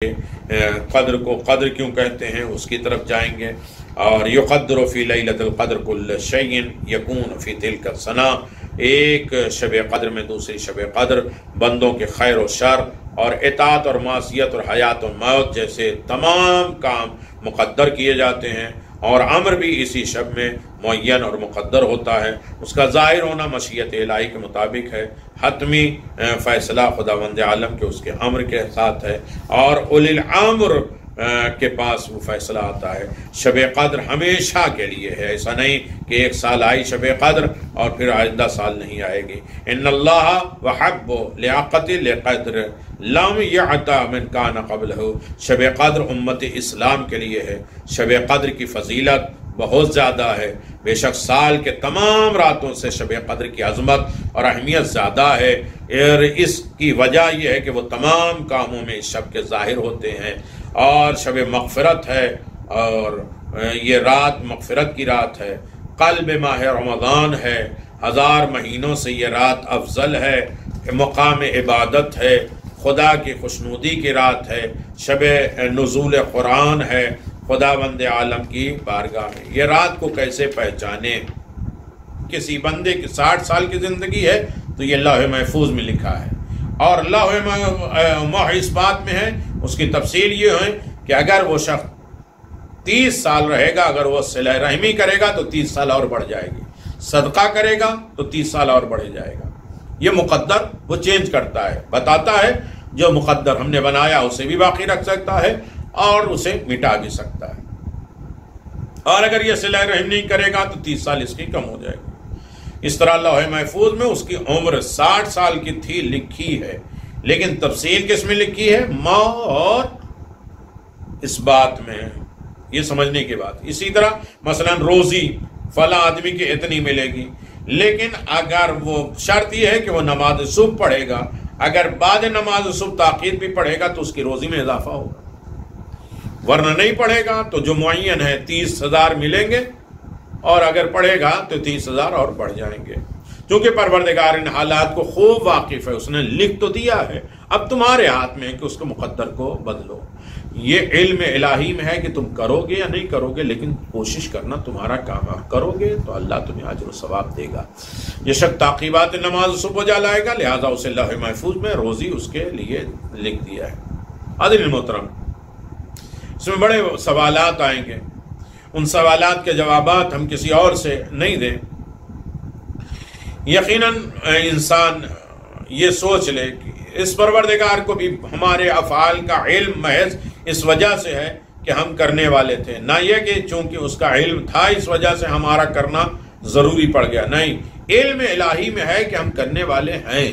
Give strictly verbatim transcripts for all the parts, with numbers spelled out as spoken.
قدر کو قدر کیوں کہتے ہیں اس کی طرف جائیں گے. اور یقدر فی لیلۃ القدر کل شیء یکون فی تلک السنہ، ایک شب قدر میں دوسری شب قدر بندوں کے خیر و شر اور اطاعت اور معصیت اور حیات و موت جیسے تمام کام مقدر کیے جاتے ہیں، اور امر بھی اسی شب میں معین اور مقدر ہوتا ہے. اس کا ظاہر ہونا مشیت الہی کے مطابق ہے، حتمی فیصلہ خداوند عالم کے اس کے امر کے ساتھ ہے، اور اولی الامر کے پاس وہ فیصلہ آتا ہے. شب قدر ہمیشہ کے لیے ہے، ایسا نہیں کہ ایک سال آئی شب قدر اور پھر آئندہ سال نہیں آئے گی. ان اللہ وحب لیاقت لقدر لم یعطا من کان قبلہ، شب قدر امت اسلام کے لیے ہے. شب قدر کی فضیلت بہت زیادہ ہے، بے شک سال کے تمام راتوں سے شب قدر کی عظمت اور اہمیت زیادہ ہے، اور اس کی وجہ یہ ہے کہ وہ تمام کاموں میں اس شب کے ظاہر ہوتے ہیں، اور شب مغفرت ہے، اور یہ رات مغفرت کی رات ہے، قلب ماہ رمضان ہے، ہزار مہینوں سے یہ رات افضل ہے، مقام عبادت ہے، خدا کی خوشنودی کی رات ہے، شب نزول قرآن ہے خداوند عالم کی بارگاہ میں. یہ رات کو کیسے پہچانے؟ کسی بندے کی ساٹھ سال کی زندگی ہے تو یہ لوح محفوظ میں لکھا ہے، اور لوح محفوظ اس بات میں ہے، اس کی تفصیل یہ ہے کہ اگر وہ شخص تیس سال رہے گا، اگر وہ صلہ رحمی کرے گا تو تیس سال اور بڑھ جائے گی، صدقہ کرے گا تو تیس سال اور بڑھ جائے گا. یہ مقدر وہ چینج کرتا ہے، بتاتا ہے جو مقدر ہم نے بنایا اسے بھی باقی رکھ سکتا ہے اور اسے مٹا بھی سکتا ہے، اور اگر یہ صلہ رحم نہیں کرے گا تو تیس سال اس کی کم ہو جائے گا. اس طرح لوح محفوظ میں اس کی عمر ساٹھ سال کی تھی لکھی ہے، لیکن تفصیل کس میں لکھی ہے؟ موت اور اس بات میں، یہ سمجھنے کی بات. اسی طرح مثلا روزی فلاں آدمی کی اتنی ملے گی، لیکن اگر وہ شرط یہ ہے کہ وہ نماز صبح پڑھے گا، اگر بعد نماز صبح تاخیر بھی پڑھے گا تو اس کی روزی میں اضافہ ہوگا، ورنہ نہیں پڑھے گا تو جو معین ہے تیس ہزار ملیں گے، اور اگر پڑھے گا تو تیس ہزار اور بڑھ جائیں گے. چونکہ پروردگار ان حالات کو خوب واقف ہے، اس نے لکھ تو دیا ہے، اب تمہارے ہاتھ میں ہے کہ اس کو مقدر کو بدلو. یہ علم الہی میں ہے کہ تم کرو گے یا نہیں کرو گے، لیکن کوشش کرنا تمہارا کام ہے، کرو گے تو اللہ تمہیں اجر و ثواب دے گا. یہ شخص تعقیبات نماز صبح جا لائے گا، لہذا اسے لوح محفوظ میں روزی اس کے لیے لکھ دیا ہے. حاضرین محترم، اس میں بڑے سوالات آئیں گے، ان سوالات کے جوابات ہم کسی اور سے نہیں دیں. یقیناً انسان یہ سوچ لے کہ اس پروردگار کو بھی ہمارے افعال کا علم محض اس وجہ سے ہے کہ ہم کرنے والے تھے، نہ یہ کہ چونکہ اس کا علم تھا اس وجہ سے ہمارا کرنا ضروری پڑ گیا. نہیں، علم الہی میں ہے کہ ہم کرنے والے ہیں،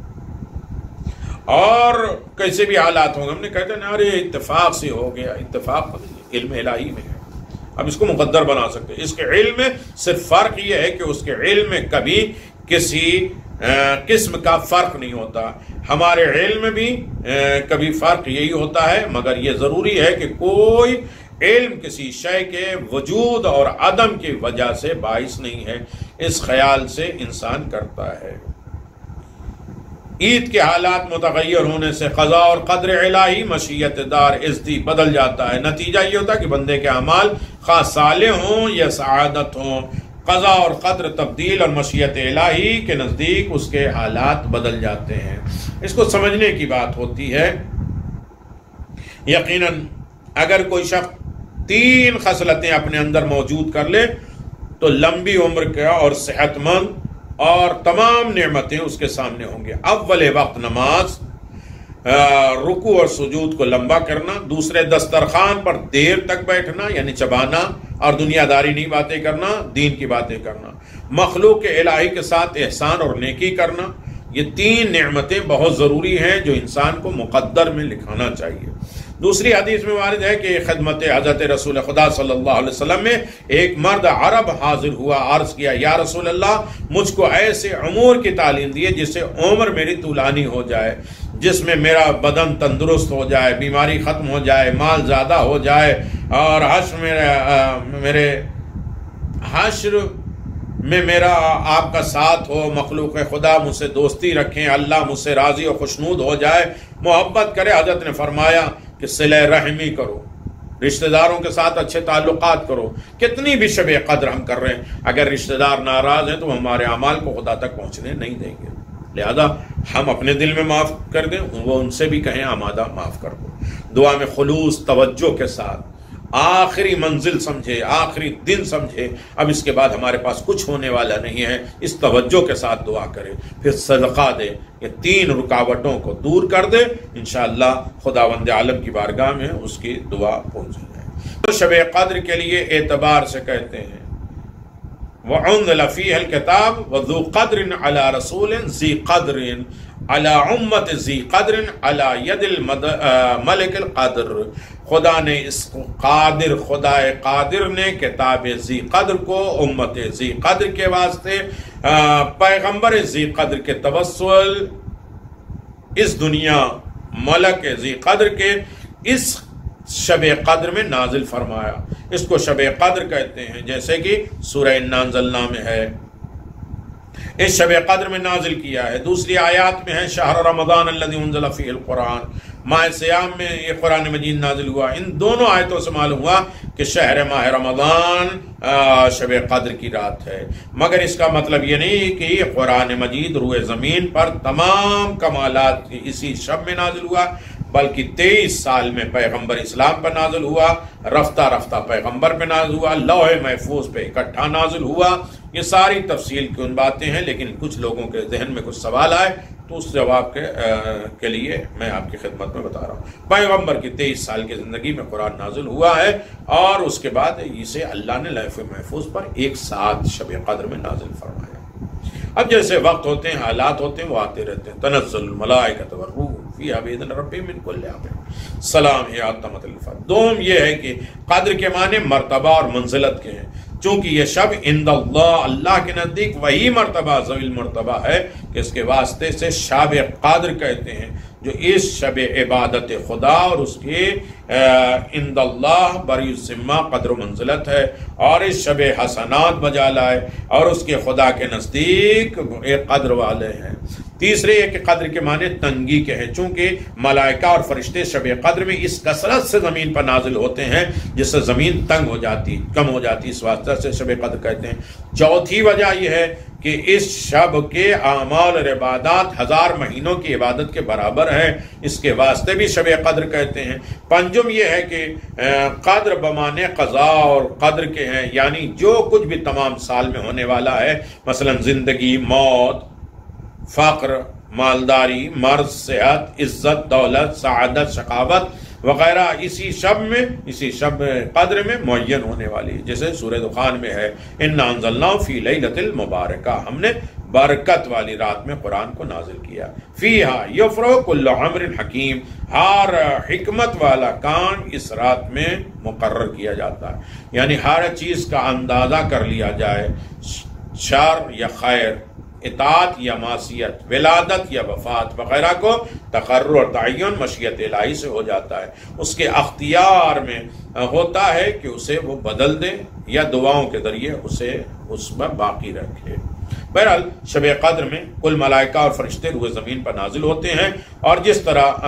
اور کیسے بھی حالات ہوں گے. ہم نے کہتے ہیں ارے اتفاق سے ہو گیا، اتفاق علم الہی میں ہے، اب اس کو مقدر بنا سکتے. اس کے علم میں صرف فرق یہ ہے کہ اس کے علم میں کبھی کسی قسم کا فرق نہیں ہوتا. ہمارے علم میں بھی کبھی فرق یہی ہوتا ہے، مگر یہ ضروری ہے کہ کوئی علم کسی شے کے وجود اور عدم کی وجہ سے باعث نہیں ہے، اس خیال سے انسان کرتا ہے. عید کے حالات متغیر ہونے سے قضاء اور قدر الہی مشیت دار ازدی بدل جاتا ہے. نتیجہ یہ ہوتا ہے کہ بندے کے اعمال خواہ صالح ہوں یا سعادت ہوں، قضاء اور قدر تبدیل اور مشیت الہی کے نزدیک اس کے حالات بدل جاتے ہیں. اس کو سمجھنے کی بات ہوتی ہے. یقیناً اگر کوئی شخص تین خصلتیں اپنے اندر موجود کر لے تو لمبی عمر کا اور صحت مند اور تمام نعمتیں اس کے سامنے ہوں گے. اول وقت نماز، رکوع اور سجود کو لمبا کرنا، دوسرے دسترخوان پر دیر تک بیٹھنا یعنی چبانا اور دنیا داری نہیں باتیں کرنا، دین کی باتیں کرنا، مخلوق الہی کے ساتھ احسان اور نیکی کرنا. یہ تین نعمتیں بہت ضروری ہیں جو انسان کو مقدر میں لکھانا چاہیے. دوسری حدیث میں وارد ہے کہ خدمت حضرت رسول خدا صلی اللہ علیہ وسلم میں ایک مرد عرب حاضر ہوا، عرض کیا یا رسول اللہ، مجھ کو ایسے امور کی تعلیم دیے جس سے عمر میری طولانی ہو جائے، جس میں میرا بدن تندرست ہو جائے، بیماری ختم ہو جائے، مال زیادہ ہو جائے، اور حشر میں میرے حشر میں میرا آپ کا ساتھ ہو، مخلوق خدا مجھ سے دوستی رکھیں، اللہ مجھ سے راضی و خوشنود ہو جائے، محبت کرے. حضرت نے فرمایا کہ صلہ رحمی کرو، رشتہ داروں کے ساتھ اچھے تعلقات کرو. کتنی بھی شب قدر ہم کر رہے ہیں، اگر رشتہ دار ناراض ہیں تو ہمارے اعمال کو خدا تک پہنچنے نہیں دیں گے. لہذا ہم اپنے دل میں معاف کر دیں، وہ ان سے بھی کہیں آمادہ معاف کر دو. دعا میں خلوص توجہ کے ساتھ آخری منزل سمجھے، آخری دن سمجھے، اب اس کے بعد ہمارے پاس کچھ ہونے والا نہیں ہے، اس توجہ کے ساتھ دعا کرے. پھر صدقہ دے، یہ تین رکاوٹوں کو دور کر دے، انشاءاللہ خداوند عالم کی بارگاہ میں اس کی دعا پہنچ جائے. تو شب قدر کے لیے اعتبار سے کہتے ہیں وَعُنْزِلَ فِيهَا الْكِتَابُ وَذُو قَدْرٍ عَلَى رَسُولٍ ذِي قَدْرٍ عَلَى أُمَّةٍ ذِي قَدْرٍ عَلَى يَدِ الْمَلِكِ الْقَادِرِ. خدا نے اس قادر خدا قادر نے کتاب ذی قدر کو امت ذی قدر کے واسطے، پیغمبر ذی قدر کے توسل اس دنیا ملک ذی قدر کے اس شب قدر میں نازل فرمایا. اس کو شب قدر کہتے ہیں، جیسے کہ سورہ انا انزلنا میں ہے، اس شب قدر میں نازل کیا ہے. دوسری آیات میں ہے شہر رمضان الذی انزل فیہ القرآن، ماہ سیام میں یہ قرآن مجید نازل ہوا. ان دونوں آیتوں سے معلوم ہوا کہ شہر ماہ رمضان شب قدر کی رات ہے. مگر اس کا مطلب یہ نہیں کہ یہ قرآن مجید روئے زمین پر تمام کمالات اسی شب میں نازل ہوا، بلکہ تیئیس سال میں پیغمبر اسلام پر نازل ہوا، رفتہ رفتہ پیغمبر پہ نازل ہوا، لوح محفوظ پہ اکٹھا نازل ہوا. یہ ساری تفصیل کی ان باتیں ہیں، لیکن کچھ لوگوں کے ذہن میں کچھ سوال آئے تو اس جواب کے کے لیے میں آپ کی خدمت میں بتا رہا ہوں. پیغمبر کی تیئیس سال کی زندگی میں قرآن نازل ہوا ہے، اور اس کے بعد اسے اللہ نے لوح محفوظ پر ایک ساتھ شب قدر میں نازل فرمایا. اب جیسے وقت ہوتے ہیں، حالات ہوتے ہیں، وہ آتے رہتے ہیں. تنزل الملائکۃ والروح فیہا بإذن ربہم من کل امر سلام ہی عتمت الفضل. دوم یہ ہے کہ قدر کے معنی مرتبہ اور منزلت کے ہیں، چونکہ یہ شب عند اللہ، اللہ کے نزدیک وہی مرتبہ ذوی المرتبہ ہے کہ اس کے واسطے سے شب قدر کہتے ہیں، جو اس شب عبادت خدا اور اس کے عند اللہ بری الذمہ قدر و منزلت ہے، اور اس شب حسنات بجا لائے اور اس کے خدا کے نزدیک ایک قدر والے ہیں. تیسرے یہ کہ قدر کے معنی تنگی کے ہیں، چونکہ ملائکہ اور فرشتے شب قدر میں اس کثرت سے زمین پر نازل ہوتے ہیں جس سے زمین تنگ ہو جاتی، کم ہو جاتی، اس واسطے سے شب قدر کہتے ہیں. چوتھی وجہ یہ ہے کہ اس شب کے اعمال اور عبادات ہزار مہینوں کی عبادت کے برابر ہے، اس کے واسطے بھی شب قدر کہتے ہیں. پنجم یہ ہے کہ قدر بمانے قضاء اور قدر کے ہیں، یعنی جو کچھ بھی تمام سال میں ہونے والا ہے، مثلا زندگی، موت، فقر، مالداری، مرض، صحت، عزت، دولت، سعادت، شقاوت وغیرہ اسی شب میں، اسی شب قدر میں معین ہونے والی ہے. جیسے سورہ دخان میں ہے انا انزلناہ فی لیلۃ المبارکہ، ہم نے برکت والی رات میں قرآن کو نازل کیا. فیہا یفرغ کل امر حکیم، ہر حکمت والا کام اس رات میں مقرر کیا جاتا ہے، یعنی ہر چیز کا اندازہ کر لیا جائے، شر یا خیر، اطاعت یا معصیت، ولادت یا وفات وغیرہ کو تقرر اور تعین مشیت الہی سے ہو جاتا ہے. اس کے اختیار میں ہوتا ہے کہ اسے وہ بدل دے یا دعاؤں کے ذریعے اسے اس میں باقی رکھے. بہرحال شب قدر میں کل ملائکہ اور فرشتے روئے زمین پر نازل ہوتے ہیں، اور جس طرح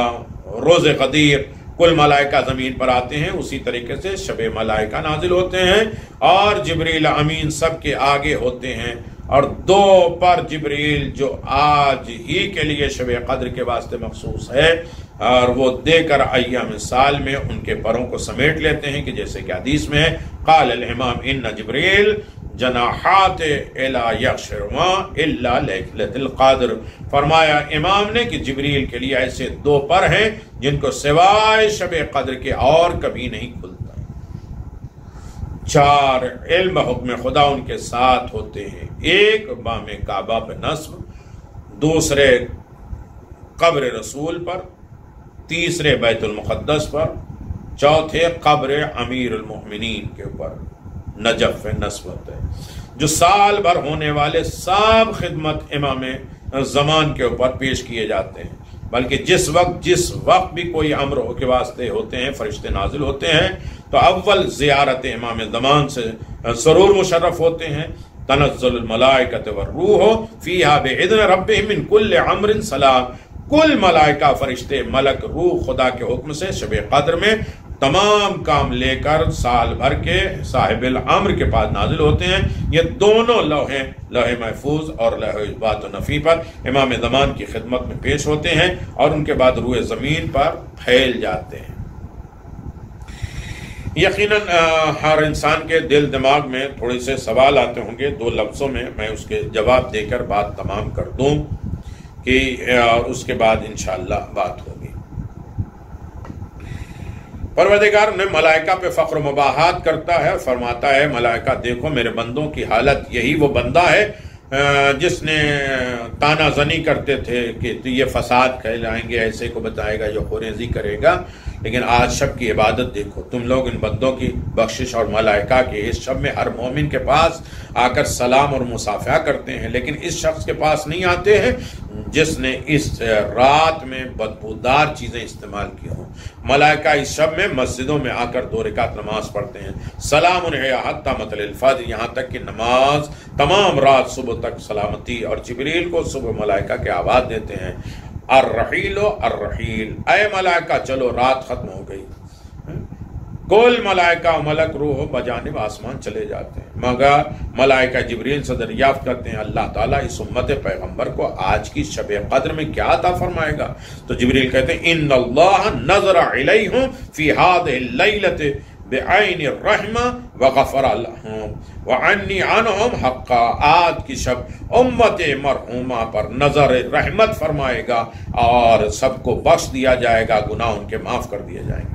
روز قدیر کل ملائکہ زمین پر آتے ہیں، اسی طریقے سے شب ملائکہ نازل ہوتے ہیں، اور جبریل امین سب کے آگے ہوتے ہیں. اور دو پر جبریل جو آج ہی کے لیے شب قدر کے واسطے مخصوص ہے، اور وہ دے کر ایام سال میں ان کے پروں کو سمیٹ لیتے ہیں، کہ جیسے کہ حدیث میں ہے قال الامام ان جبریل جناحات الی یغشرما الا لیلۃ القدر. فرمایا امام نے کہ جبریل کے لیے ایسے دو پر ہیں جن کو سوائے شب قدر کے اور کبھی نہیں کھلتا. چار علم حکم خدا ان کے ساتھ ہوتے ہیں، ایک بام کعبہ پہ نصب، دوسرے قبر رسول پر، تیسرے بیت المقدس پر، چوتھے قبر امیر المؤمنین کے اوپر نجف نصب ہوتا ہے. جو سال بھر ہونے والے سب خدمت امام زمان کے اوپر پیش کیے جاتے ہیں، بلکہ جس وقت جس وقت بھی کوئی امر کے واسطے ہوتے ہیں، فرشتے نازل ہوتے ہیں، تو اول زیارت امام زمان سے سرور مشرف ہوتے ہیں. تنزل الملائکۃ والروح فیہا بإذن ربہم من کل امر سلام. کل ملائکہ فرشتے ملک روح خدا کے حکم سے شب قدر میں تمام کام لے کر سال بھر کے صاحب الامر کے پاس نازل ہوتے ہیں. یہ دونوں لوحیں لوح محفوظ اور لوح بات و نفی پر امام زمان کی خدمت میں پیش ہوتے ہیں اور ان کے بعد روئے زمین پر پھیل جاتے ہیں. یقیناً ہر انسان کے دل دماغ میں تھوڑے سے سوال آتے ہوں گے. دو لفظوں میں میں اس کے جواب دے کر بات تمام کر دوں کہ اس کے بعد انشاءاللہ بات ہوگی. پروردگار نے ملائکہ پہ فخر و مباحات کرتا ہے، فرماتا ہے ملائکہ دیکھو میرے بندوں کی حالت یہی وہ بندہ ہے جس نے تانا زنی کرتے تھے کہ یہ فساد کہلائیں گے، ایسے کو بتائے گا، یہ خوریزی کرے گا، لیکن آج شب کی عبادت دیکھو. تم لوگ ان بندوں کی بخشش اور ملائکہ کے اس شب میں ہر مومن کے پاس آ کر سلام اور مصافحہ کرتے ہیں، لیکن اس شخص کے پاس نہیں آتے ہیں جس نے اس رات میں بدبودار چیزیں استعمال کی ہوں. ملائکہ اس شب میں مسجدوں میں آ کر دو رکعت نماز پڑھتے ہیں. سلام علیہ حتی مطلع الفجر، یہاں تک کہ نماز تمام رات صبح تک سلامتی. اور جبریل کو صبح ملائکہ کے آواز دیتے ہیں الرحیل و الرحیل، اے ملائکہ چلو رات ختم ہو گئی. کل ملائکہ ملک روح بجانب آسمان چلے جاتے ہیں، مگر ملائکہ جبریل سے دریافت کرتے ہیں اللہ تعالیٰ اس امت پیغمبر کو آج کی شب قدر میں کیا عطا فرمائے گا. تو جبریل کہتے ہیں ان اللہ نظر علیہم فی هذه اللیلۃ بعین الرحمہ وغفر لہم وعنی عنہم حقا. آج کی شب امت مرحومہ پر نظر رحمت فرمائے گا اور سب کو بخش دیا جائے گا، گناہ ان کے معاف کر دیے جائیں گے.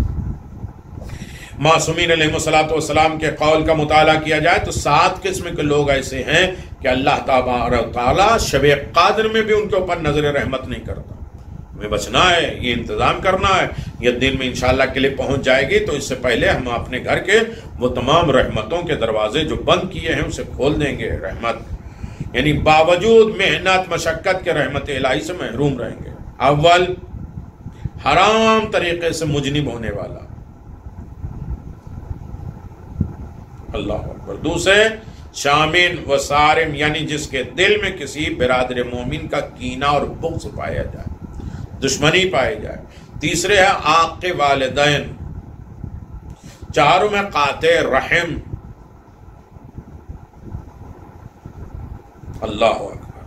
معصومین علیہ الصلوۃ والسلام کے قول کا مطالعہ کیا جائے تو سات قسم کے لوگ ایسے ہیں کہ اللہ تبارک و تعالیٰ شب قدر میں بھی ان کے اوپر نظر رحمت نہیں کرتا. ہمیں بچنا ہے، یہ انتظام کرنا ہے. یہ دن میں انشاءاللہ کلپ پہنچ جائے گی تو اس سے پہلے ہم اپنے گھر کے وہ تمام رحمتوں کے دروازے جو بند کیے ہیں اسے کھول دیں گے. رحمت یعنی باوجود محنت مشقت کے رحمت الہی سے محروم رہیں گے. اول حرام طریقے سے مجنب ہونے والا، اللہ اکبر. دوسرے شامن و صارم، یعنی جس کے دل میں کسی برادر مومن کا کینہ اور بغض پایا جائے، دشمنی پائی جائے. تیسرے ہے عاق والدین. چاروں میں قاطع رحم. اللہ اکبر.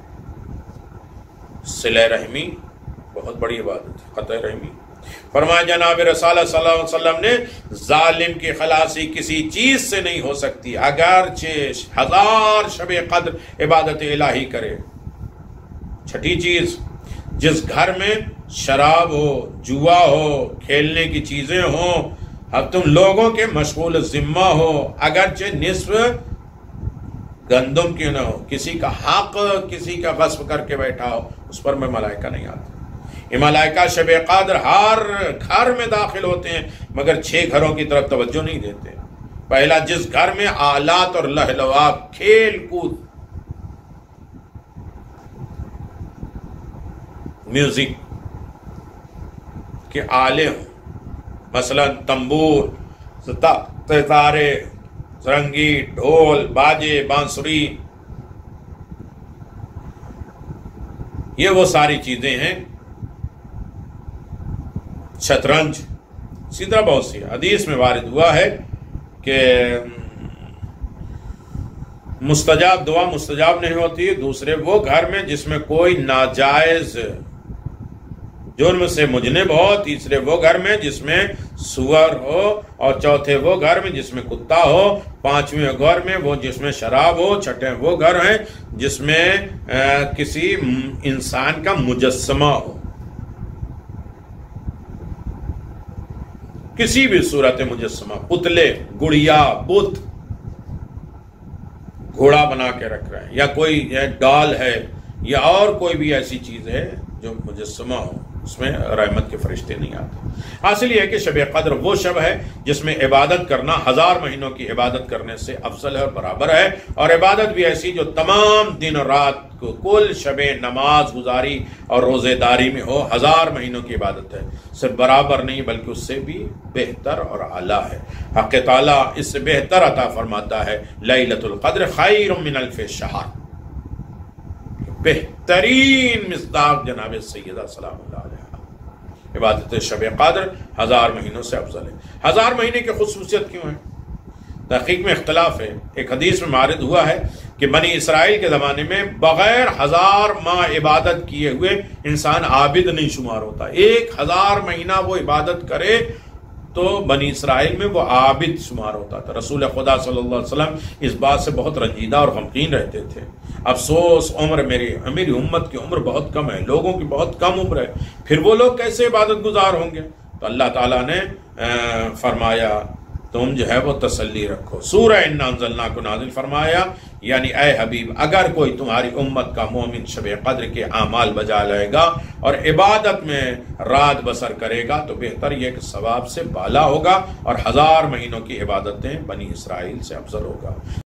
صلہ رحمی بہت بڑی عبادت ہے، قطع رحمی. فرمایا جناب رسول صلی اللہ علیہ وسلم نے ظالم کی خلاصی کسی چیز سے نہیں ہو سکتی اگرچہ ہزار شب قدر عبادت الہی کرے. چھٹی چیز، جس گھر میں شراب ہو، جوا ہو، کھیلنے کی چیزیں ہوں، اب تم لوگوں کے مشغول ذمہ ہو، اگرچہ نصف گندم کیوں نہ ہو، کسی کا حق کسی کا غصب کر کے بیٹھا ہو، اس پر میں ملائکہ نہیں آتا. یہ ملائکہ شب قدر ہر گھر میں داخل ہوتے ہیں مگر چھ گھروں کی طرف توجہ نہیں دیتے. پہلا، جس گھر میں آلات اور لہلواب، کھیل کود، میوزک کے آلے ہوں، مثلا تنبور، ستارے، سرنگی، ڈھول، باجے، بانسری، یہ وہ ساری چیزیں ہیں. شطرنج، اسی طرح بہت سی حدیث میں وارد ہوا ہے کہ مستجاب دعا مستجاب نہیں ہوتی. دوسرے، وہ گھر میں جس میں کوئی ناجائز جرم سے مجنب ہو. تیسرے، وہ گھر میں جس میں سور ہو. اور چوتھے، وہ گھر میں جس میں کتا ہو. پانچویں گھر میں وہ جس میں شراب ہو. چھٹے، وہ گھر ہیں جس میں کسی انسان کا مجسمہ ہو، کسی بھی صورت مجسمہ، پتلے، گڑیا، بت، گھوڑا بنا کے رکھ رہے ہیں، یا کوئی ڈال ہے یا اور کوئی بھی ایسی چیز ہے جو مجسمہ ہو، اس میں رحمت کے فرشتے نہیں آتے. حاصل یہ ہے کہ شب قدر وہ شب ہے جس میں عبادت کرنا ہزار مہینوں کی عبادت کرنے سے افضل ہے اور برابر ہے. اور عبادت بھی ایسی جو تمام دن اور رات کو کل شب نماز گزاری اور روزے داری میں ہو. ہزار مہینوں کی عبادت ہے، صرف برابر نہیں بلکہ اس سے بھی بہتر اور اعلیٰ ہے. حق تعالیٰ اس سے بہتر عطا فرماتا ہے. لیلۃ القدر خیر من الف شہر. بہترین مصداق جناب سیدہ سلام اللہ علیہ، عبادت شب قدر ہزار مہینوں سے افضل ہے۔ ہزار مہینے کی خصوصیت کیوں ہے؟ تحقیق میں اختلاف ہے۔ ایک حدیث میں مارد ہوا ہے کہ بنی اسرائیل کے زمانے میں بغیر ہزار ماہ عبادت کیے ہوئے انسان عابد نہیں شمار ہوتا۔ ایک ہزار مہینہ وہ عبادت کرے تو بنی اسرائیل میں وہ عابد شمار ہوتا تھا۔ رسول خدا صلی اللہ علیہ وسلم اس بات سے بہت رنجیدہ اور غمگین رہتے تھے۔ افسوس، عمر میری میری امت کی عمر بہت کم ہے، لوگوں کی بہت کم عمر ہے، پھر وہ لوگ کیسے عبادت گزار ہوں گے؟ تو اللہ تعالیٰ نے فرمایا تم جو ہے وہ تسلی رکھو۔ سورہ انا انزلنا کو نازل فرمایا، یعنی اے حبیب اگر کوئی تمہاری امت کا مومن شب قدر کے اعمال بجا لائے گا اور عبادت میں رات بسر کرے گا تو بہتر یہ کہ ثواب سے بالا ہوگا اور ہزار مہینوں کی عبادتیں بنی اسرائیل سے افضل ہوگا۔